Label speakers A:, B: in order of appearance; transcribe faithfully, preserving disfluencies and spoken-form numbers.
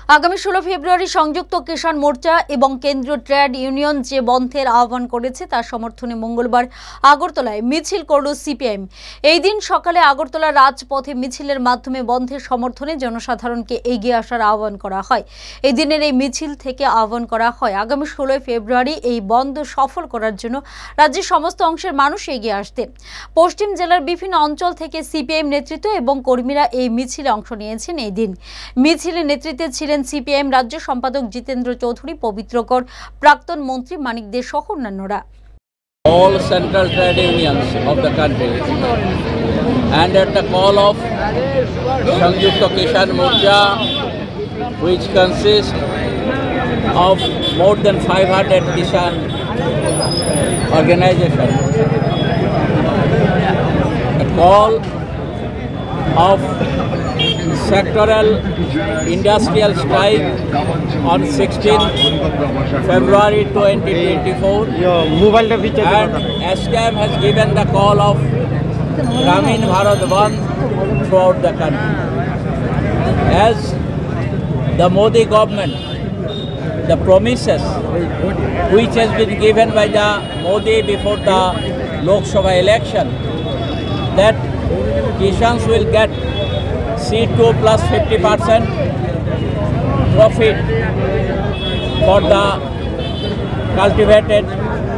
A: আগামী ষোলো ফেব্রুয়ারি সংযুক্ত কিষাণ মোর্চা এবং কেন্দ্রীয় ট্রেড ইউনিয়ন যে বন্ধের আহ্বান করেছে তার সমর্থনে মঙ্গলবার আগরতলায় মিছিল করল সিপিএম। এই দিন সকালে আগরতলা রাজপথে মিছিলের মাধ্যমে বন্ধের সমর্থনে জনসাধারণকে এগিয়ে আসার আহ্বান করা হয়। এই দিনের এই মিছিল থেকে আহ্বান করা হয় আগামী ষোলোই ফেব্রুয়ারি এই বন্ধ সফল করার জন্য রাজ্যের সমস্ত অংশের মানুষ এগিয়ে আসতে। পশ্চিম জেলার বিভিন্ন অঞ্চল থেকে সিপিএম নেতৃত্ব এবং কর্মীরা এই মিছিলে অংশ নিয়েছেন। এই দিন মিছিলের নেতৃত্বে ছিলেন সিপিএম রাজ্য সম্পাদক জিতেন্দ্র চৌধুরী, পবিত্রকর, প্রাক্তন মন্ত্রী মানিক দে সহ অন্যান্যরা।
B: All central trade unions of the country and at the call of Sangyukta Kishan Morcha, which consists of more than five hundred Kishan organizations, a call of sectoral industrial strike on sixteenth February twenty twenty-four, and S C A M has given the call of Gramin Bharat Bandh throughout the country. As the Modi government, the promises which has been given by the Modi before the Lok Sabha election, that Kishans will get C two plus fifty percent profit for the cultivated